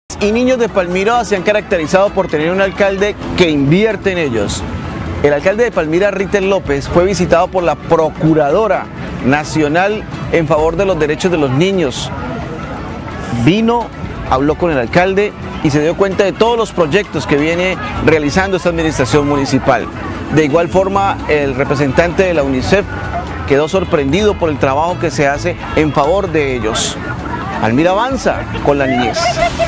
Y niños de Palmira se han caracterizado por tener un alcalde que invierte en ellos. El alcalde de Palmira, Ritter López, fue visitado por la Procuradora Nacional en favor de los derechos de los niños. Vino, habló con el alcalde y se dio cuenta de todos los proyectos que viene realizando esta administración municipal. De igual forma, el representante de la UNICEF quedó sorprendido por el trabajo que se hace en favor de ellos. Palmira avanza con la niñez.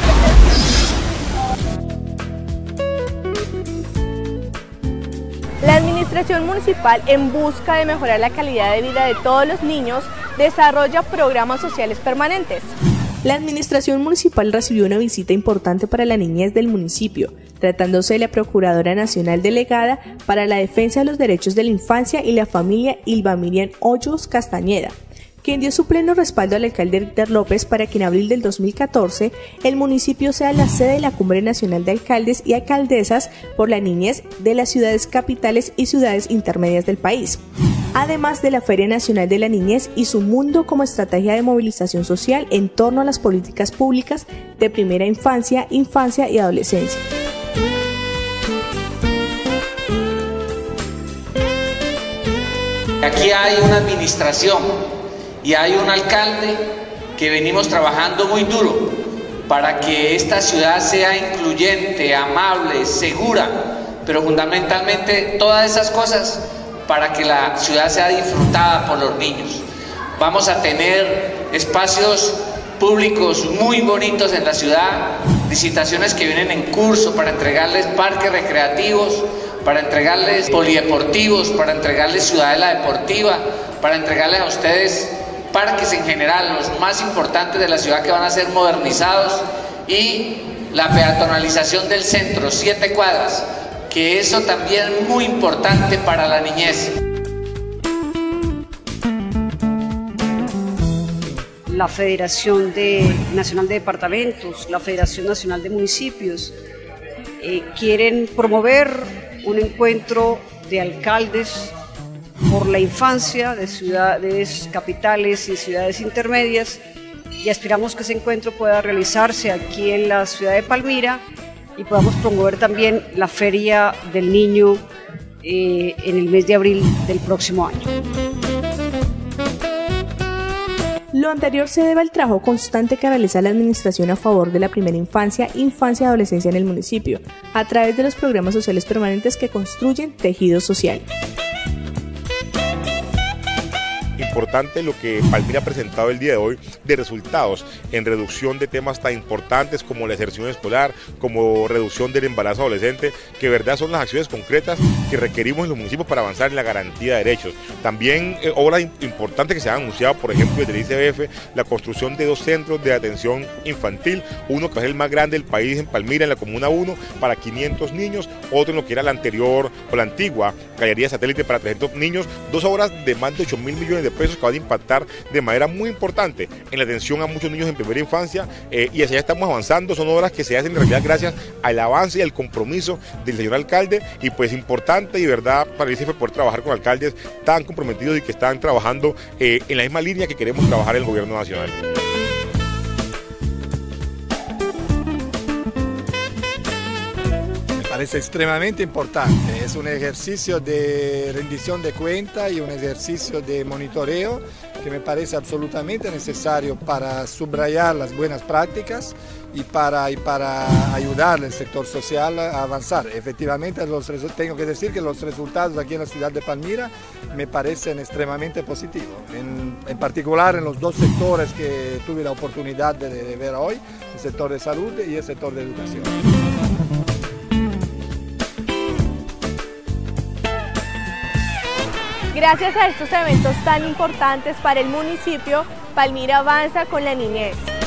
La administración municipal, en busca de mejorar la calidad de vida de todos los niños, desarrolla programas sociales permanentes. La administración municipal recibió una visita importante para la niñez del municipio, tratándose de la Procuradora Nacional Delegada para la Defensa de los Derechos de la Infancia y la Familia, Ilva Miriam Hoyos Castañeda, quien dio su pleno respaldo al alcalde Ritter López para que en abril del 2014 el municipio sea la sede de la Cumbre Nacional de Alcaldes y Alcaldesas por la Niñez de las ciudades capitales y ciudades intermedias del país, además de la Feria Nacional de la Niñez y su mundo como estrategia de movilización social en torno a las políticas públicas de primera infancia, infancia y adolescencia. Aquí hay una administración y hay un alcalde que venimos trabajando muy duro para que esta ciudad sea incluyente, amable, segura, pero fundamentalmente todas esas cosas para que la ciudad sea disfrutada por los niños. Vamos a tener espacios públicos muy bonitos en la ciudad, licitaciones que vienen en curso para entregarles parques recreativos, para entregarles polideportivos, para entregarles ciudadela deportiva, para entregarles a ustedes parques en general, los más importantes de la ciudad que van a ser modernizados, y la peatonalización del centro, 7 cuadras, que eso también es muy importante para la niñez. La Federación Nacional de Departamentos, la Federación Nacional de Municipios, quieren promover un encuentro de alcaldes por la infancia de ciudades capitales y ciudades intermedias, y aspiramos que ese encuentro pueda realizarse aquí en la ciudad de Palmira y podamos promover también la Feria del Niño en el mes de abril del próximo año. Lo anterior se debe al trabajo constante que realiza la administración a favor de la primera infancia, infancia y adolescencia en el municipio, a través de los programas sociales permanentes que construyen tejido social. Importante lo que Palmira ha presentado el día de hoy de resultados en reducción de temas tan importantes como la deserción escolar, como reducción del embarazo adolescente, que de verdad son las acciones concretas que requerimos en los municipios para avanzar en la garantía de derechos. También obras importantes que se han anunciado, por ejemplo, desde el ICBF, la construcción de 2 centros de atención infantil, uno que es el más grande del país en Palmira, en la Comuna 1, para 500 niños, otro en lo que era la anterior o la antigua Gallería Satélite para 300 niños, 2 obras de más de 8.000 millones de pesos que van a impactar de manera muy importante en la atención a muchos niños en primera infancia, y hacia allá estamos avanzando. Son obras que se hacen en realidad gracias al avance y al compromiso del señor alcalde, y pues importante y verdad para el ICF poder trabajar con alcaldes tan comprometidos y que están trabajando en la misma línea que queremos trabajar en el gobierno nacional. Parece extremadamente importante, es un ejercicio de rendición de cuentas y un ejercicio de monitoreo que me parece absolutamente necesario para subrayar las buenas prácticas y para ayudar al sector social a avanzar. Efectivamente, tengo que decir que los resultados aquí en la ciudad de Palmira me parecen extremadamente positivos, en particular en los 2 sectores que tuve la oportunidad de ver hoy, el sector de salud y el sector de educación. Gracias a estos eventos tan importantes para el municipio, Palmira avanza con la niñez.